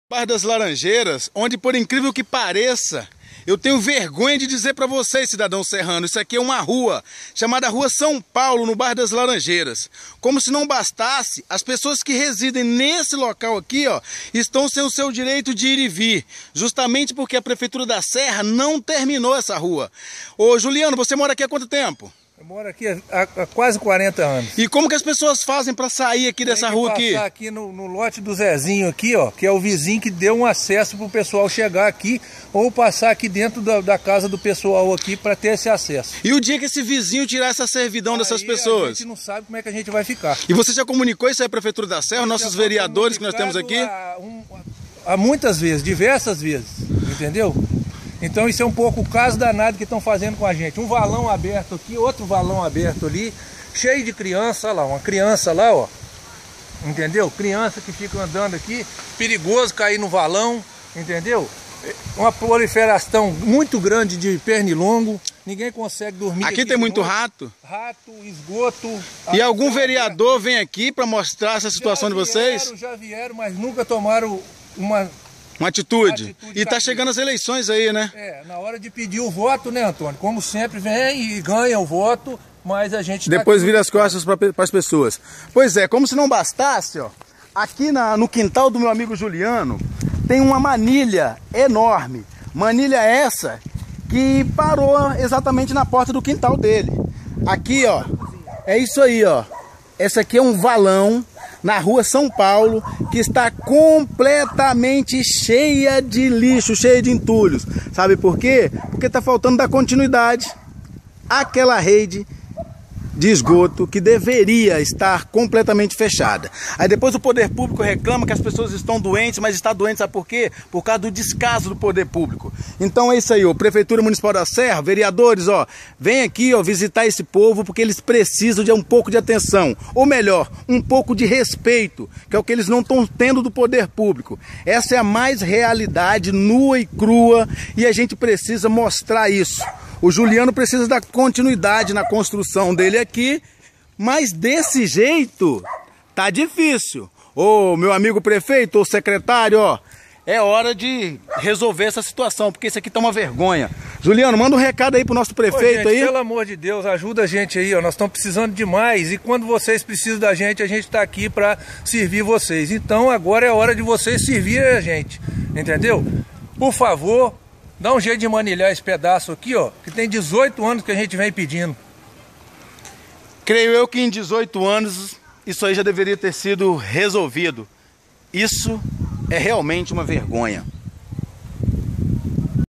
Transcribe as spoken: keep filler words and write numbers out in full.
Bar das Laranjeiras, onde, por incrível que pareça, eu tenho vergonha de dizer para vocês, cidadão serrano, isso aqui é uma rua chamada Rua São Paulo, no Bar das Laranjeiras. Como se não bastasse, as pessoas que residem nesse local aqui, ó, estão sem o seu direito de ir e vir, justamente porque a Prefeitura da Serra não terminou essa rua. Ô Juliano, você mora aqui há quanto tempo? Eu moro aqui há, há quase quarenta anos. E como que as pessoas fazem para sair aqui dessa Tem que rua aqui? passar aqui no, no lote do Zezinho aqui, ó, que é o vizinho que deu um acesso para o pessoal chegar aqui, ou passar aqui dentro da, da casa do pessoal aqui para ter esse acesso. E o dia que esse vizinho tirar essa servidão Aí dessas pessoas? A gente não sabe como é que a gente vai ficar. E você já comunicou isso aí à Prefeitura da Serra, nossos vereadores que nós temos aqui? Há, um, há muitas vezes, diversas vezes, entendeu? Então isso é um pouco o caso danado que estão fazendo com a gente. Um valão aberto aqui, outro valão aberto ali, cheio de criança, olha lá, uma criança lá, ó. Entendeu? Criança que fica andando aqui, perigoso cair no valão, entendeu? Uma proliferação muito grande de pernilongo, ninguém consegue dormir. Aqui, aqui tem muito noite. rato? Rato, esgoto. E algum vereador vem aqui para mostrar essa situação já de vocês? Vieram, já vieram, mas nunca tomaram uma... Uma atitude. Uma atitude e tá chegando as eleições aí, né? É, na hora de pedir o voto, né, Antônio? Como sempre, vem e ganha o voto, mas a gente... Depois tá vira as costas para as pessoas. Pois é, como se não bastasse, ó, aqui na, no quintal do meu amigo Juliano, tem uma manilha enorme. Manilha essa que parou exatamente na porta do quintal dele. Aqui, ó, é isso aí, ó. Essa aqui é um valão na Rua São Paulo, que está completamente cheia de lixo, cheia de entulhos. Sabe por quê? Porque está faltando dar continuidade àquela rede de esgoto que deveria estar completamente fechada. Aí depois o poder público reclama que as pessoas estão doentes, mas está doente, sabe por quê? Por causa do descaso do poder público. Então é isso aí, ó, Prefeitura Municipal da Serra, vereadores, ó, vem aqui, ó, visitar esse povo, porque eles precisam de um pouco de atenção, ou melhor, um pouco de respeito, que é o que eles não estão tendo do poder público. Essa é a mais realidade nua e crua, e a gente precisa mostrar isso. O Juliano precisa dar continuidade na construção dele aqui, mas desse jeito tá difícil. Ô, meu amigo prefeito, ô secretário, ó, é hora de resolver essa situação, porque isso aqui tá uma vergonha. Juliano, manda um recado aí pro nosso prefeito. Ô, gente, aí. Pelo amor de Deus, ajuda a gente aí, ó. Nós estamos precisando demais. E quando vocês precisam da gente, a gente está aqui para servir vocês. Então agora é hora de vocês servir a gente, entendeu? Por favor, dá um jeito de manilhar esse pedaço aqui, ó, que tem dezoito anos que a gente vem pedindo. Creio eu que em dezoito anos isso aí já deveria ter sido resolvido. Isso é realmente uma vergonha.